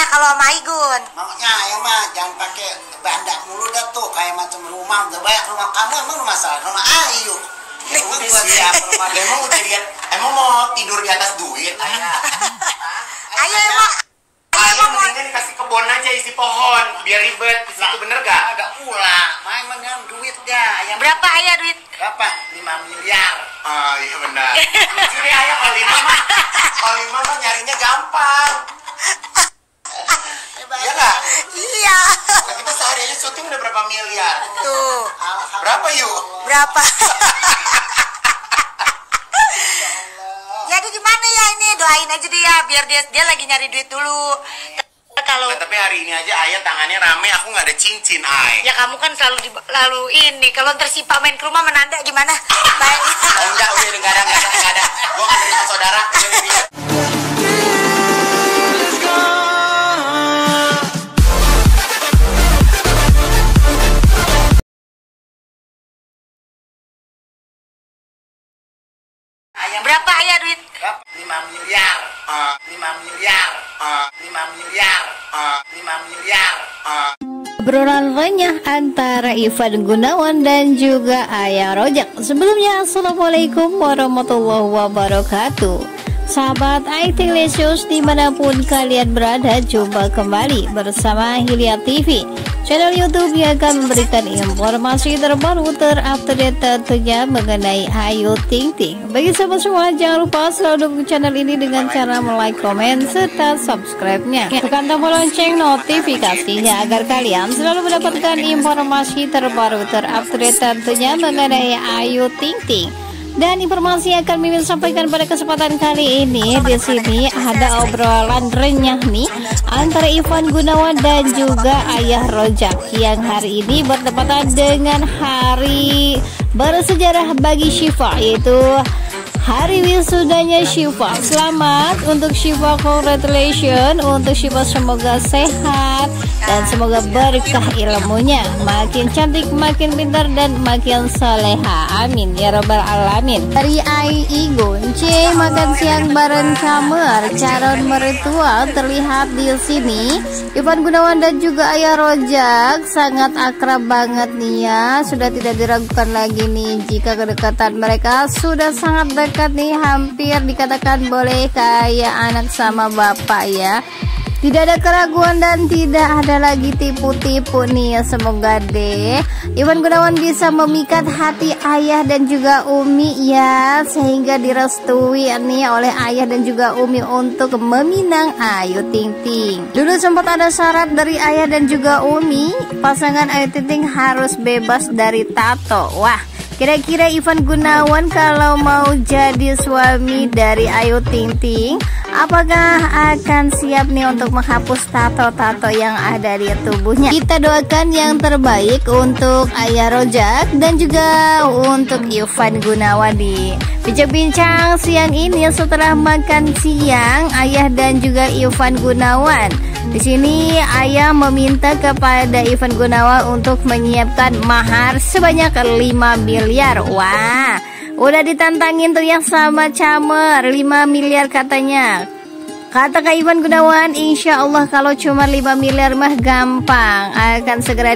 kalau sama Igun? Makanya ayah mah jangan pakai bandak mulu dah tuh, kayak macam rumah udah banyak rumah kamu, emang rumah salah rumah Ayu. Emang buat siapa rumah? Emang udah lihat, emang mau tidur di atas duit ayah? Ayo emang. Ayah mendingan kasih kebun aja isi pohon, biar ribet. Di situ bener gak? Agak pula, main dengan duit dah. Ayah Berapa ayah duit? berapa? 5 miliar. Ah iya benar. Jadi ayah kalau 5 mah, kalau 5 mah nyarinya gampang. Iya nggak? Iya. Nah, kita sehari aja syuting udah berapa miliar? Tuh. Berapa yuk? Berapa? Jadi gimana ya ini, doain aja dia biar dia lagi nyari duit dulu. Kalau Nah, tapi hari ini aja ayah tangannya rame, aku nggak ada cincin ay. ya kamu kan selalu lalu ini kalau tersipa main ke rumah menanda gimana? Baik. Oh enggak, udah nggak ada. Gua nggak terima saudara. Berapa ayah duit? 5 miliar. 5 miliar. 5 miliar. 5 miliar. Obrolan renyah antara Ivan Gunawan dan juga Ayah Rojak. Sebelumnya, Assalamualaikum warahmatullahi wabarakatuh. Sahabat IT Lesius dimanapun kalian berada, jumpa kembali bersama Hilya TV, channel YouTube yang akan memberikan informasi terbaru terupdate tentunya mengenai Ayu Ting Ting. Bagi sahabat semua, jangan lupa selalu dukung channel ini dengan cara like, komen, serta subscribe-nya. Tekan tombol lonceng notifikasinya agar kalian selalu mendapatkan informasi terbaru terupdate tentunya mengenai Ayu Ting Ting. Dan informasi yang akan Mimin sampaikan pada kesempatan kali ini, di sini ada obrolan renyah nih antara Ivan Gunawan dan juga Ayah Rojak yang hari ini bertepatan dengan hari bersejarah bagi Syifa, yaitu hari wisudanya Syifa. Selamat untuk Syifa, congratulations untuk Syifa, semoga sehat dan semoga berkah ilmunya, makin cantik, makin pintar, dan makin soleha. Amin ya robbal alamin. Dari Ai Igun, C makan siang bareng Kamer, calon mertua terlihat di sini. Ivan Gunawan dan juga Ayah Rojak sangat akrab banget nih ya. Sudah tidak diragukan lagi nih jika kedekatan mereka sudah sangat dekat nih, hampir dikatakan boleh kayak anak sama bapak ya. Tidak ada keraguan dan tidak ada lagi tipu-tipu nih ya. Semoga deh Ivan Gunawan bisa memikat hati Ayah dan juga Umi ya, sehingga direstui nih oleh Ayah dan juga Umi untuk meminang Ayu Ting Ting. Dulu sempat ada syarat dari Ayah dan juga Umi, pasangan Ayu Ting Ting harus bebas dari tato. Wah, kira-kira Ivan Gunawan kalau mau jadi suami dari Ayu Ting Ting, apakah akan siap nih untuk menghapus tato-tato yang ada di tubuhnya? Kita doakan yang terbaik untuk Ayah Rojak dan juga untuk Ivan Gunawan di bincang-bincang siang ini setelah makan siang Ayah dan juga Ivan Gunawan. Di sini Ayah meminta kepada Ivan Gunawan untuk menyiapkan mahar sebanyak 5 miliar. Wah, udah ditantangin tuh yang sama Camer, 5 miliar katanya. Kata Kak Ivan Gunawan, insya Allah kalau cuma 5 miliar mah gampang, akan segera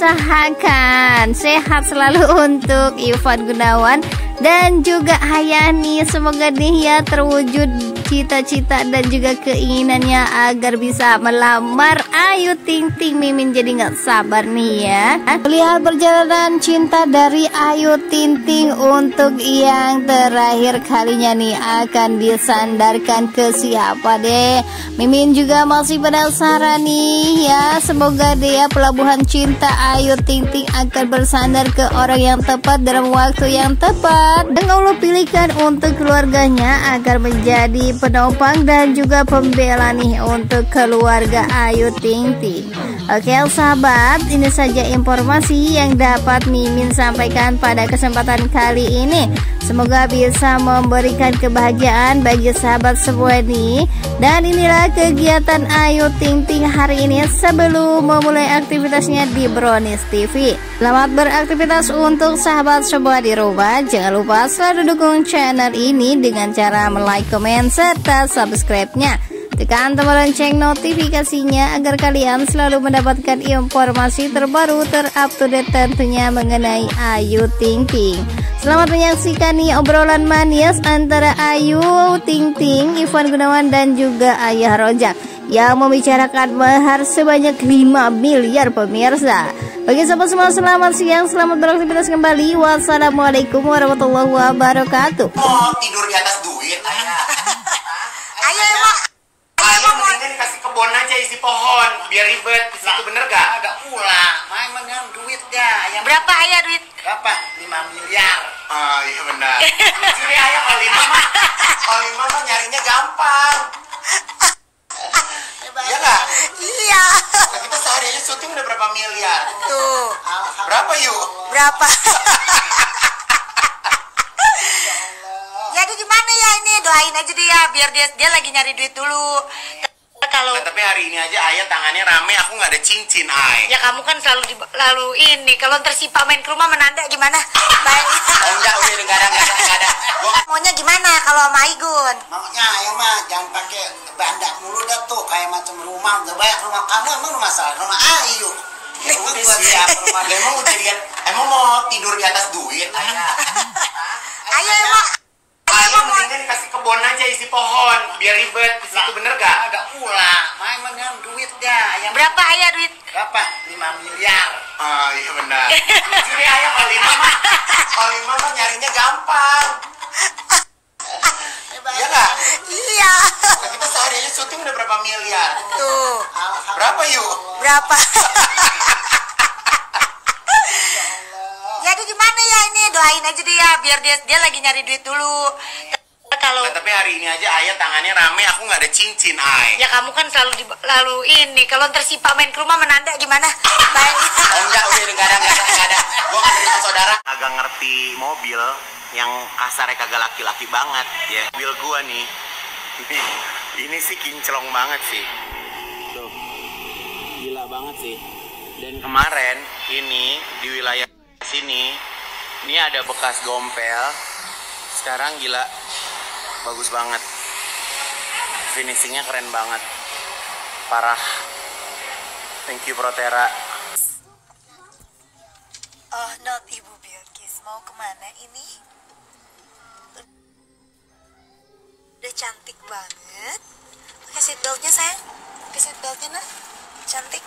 diusahakan. Sehat selalu untuk Ivan Gunawan dan juga Hayani. Semoga dia terwujud cita-cita dan juga keinginannya agar bisa melamar Ayu Ting Ting. Mimin jadi nggak sabar nih ya. Lihat perjalanan cinta dari Ayu Ting Ting untuk yang terakhir kalinya nih akan disandarkan ke siapa deh. Mimin juga masih penasaran nih ya. Semoga deh ya pelabuhan cinta Ayu Ting Ting akan bersandar ke orang yang tepat dalam waktu yang tepat, dan Allah pilihkan untuk keluarganya agar menjadi penopang dan juga pembela nih untuk keluarga Ayu Ting Ting. Oke sahabat, ini saja informasi yang dapat Mimin sampaikan pada kesempatan kali ini. Semoga bisa memberikan kebahagiaan bagi sahabat semua nih. Dan inilah kegiatan Ayu Ting Ting hari ini sebelum memulai aktivitasnya di Brownies TV. Selamat beraktivitas untuk sahabat semua di rumah. Jangan lupa selalu dukung channel ini dengan cara like, komen, serta subscribe-nya. Tekan tombol lonceng notifikasinya agar kalian selalu mendapatkan informasi terbaru terupdate tentunya mengenai Ayu Ting Ting. Selamat menyaksikan nih obrolan manis antara Ayu Ting Ting, Ivan Gunawan dan juga Ayah Rojak yang membicarakan mahar sebanyak 5 miliar pemirsa. Bagi sahabat semua, selamat siang, selamat beraktivitas kembali. Wassalamualaikum warahmatullahi wabarakatuh. Mau tidur di atas duit, ayah. Ayo emang. Ayah mendingan dikasih kebun aja isi pohon, biar ribet. Di situ bener gak? Ada ulah, main dengan duit dah. Yang Berapa ayah duit? berapa? 5 miliar. Ah iya benar. Jujur ya ayah, kalau lima mah nyarinya gampang. Iya nggak? Iya. Nah, kita sehari aja syuting udah berapa miliar? Tuh. Berapa yuk? Berapa? Jadi gimana ya ini, doain aja dia biar dia lagi nyari duit dulu. Kalau Nah, tapi hari ini aja ayah tangannya rame, aku nggak ada cincin ay. ya kamu kan selalu ini. Kalau tersipa main ke rumah menanda gimana? Baik. Oh enggak, udah nggak ada. Gua Maunya gimana kalau sama Igun? Maunya ya mah jangan pakai bandak mulu dah tuh kayak macam rumah. Udah banyak rumah kamu emang rumah salah rumah Ayu. Rumah udah buat siap. siapa rumah dia? Emang udah lihat? Emang mau tidur di atas duit ayah? Ayo emang. Ayah mendingan dikasih kebun aja isi pohon, biar ribet. Di situ bener gak? Ada ulah, main dengan duit dah. Yang Berapa ayah duit? berapa? 5 miliar. Ah iya benar. Jujur ya ayah, kalau lima mah nyarinya gampang. Iya nggak? Iya. Nah, kita sehari aja syuting udah berapa miliar? Tuh. Berapa yuk? Berapa? Jadi gimana ya ini, doain aja dia biar dia lagi nyari duit dulu. Kalau Nah, tapi hari ini aja ayah tangannya rame, aku nggak ada cincin ay. ya kamu kan selalu ini. Kalau tersipa main ke rumah menanda gimana? Baik. Oh enggak, udah nggak ada. Gua nggak terima saudara. Agak ngerti mobil yang kasarnya kagak laki-laki banget ya. Mobil gua nih, ini sih kinclong banget sih. Tuh, gila banget sih. Dan kemarin ini di wilayah sini, ini ada bekas gompel. Sekarang gila, bagus banget. Finishingnya keren banget, parah. Thank you Protera. Oh, not Ibu Bilkis, mau kemana ini? Udah cantik banget. Pakai seatbeltnya sayang. Pakai seatbeltnya nah, cantik.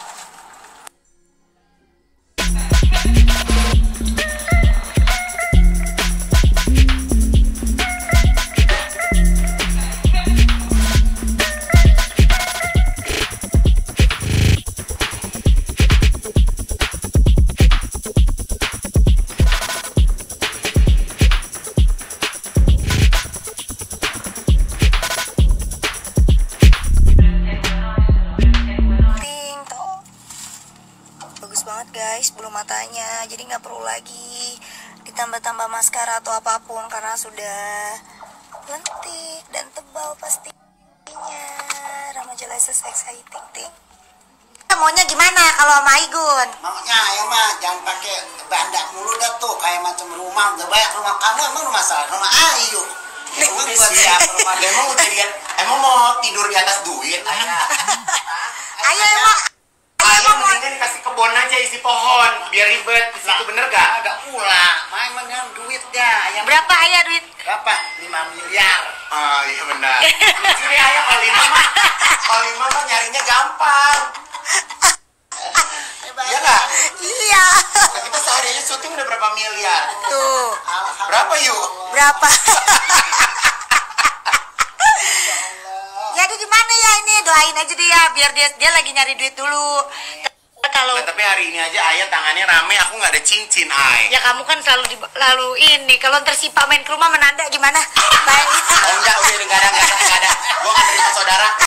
Bagus banget guys, bulu matanya, jadi nggak perlu lagi ditambah-tambah maskara atau apapun karena sudah lentik dan tebal pastinya. Remaja Lesus exciting ting. Maunya gimana kalau sama Igun? Maunya ya mah jangan pakai bandak mulu dah tuh kayak macam rumah. Udah banyak rumah kamu emang rumah salah rumah Ayu. Rumah buat siapa rumah dia? Emang udah lihat? Emang mau tidur di atas duit ayah? Ayo emang. Ayah mendingan dikasih kebun aja isi pohon, biar ribet. Di situ bener gak? Ada ulah, main dengan duit dah. Yang Berapa ayah duit? berapa? 5 miliar. Ah iya benar. Jujur ya ayah, kalau lima mah nyarinya gampang. Iya nggak? Iya. Nah, kita sehari aja syuting udah berapa miliar? Tuh. Berapa yuk? Berapa? Jadi gimana ya ini, doain aja dia biar dia lagi nyari duit dulu. Kalau Nah, tapi hari ini aja ayah tangannya rame, aku nggak ada cincin ay. ya kamu kan selalu ini. Kalau tersipa main ke rumah menanda gimana? Baik. Oh enggak, udah nggak ada. Gua nggak terima saudara.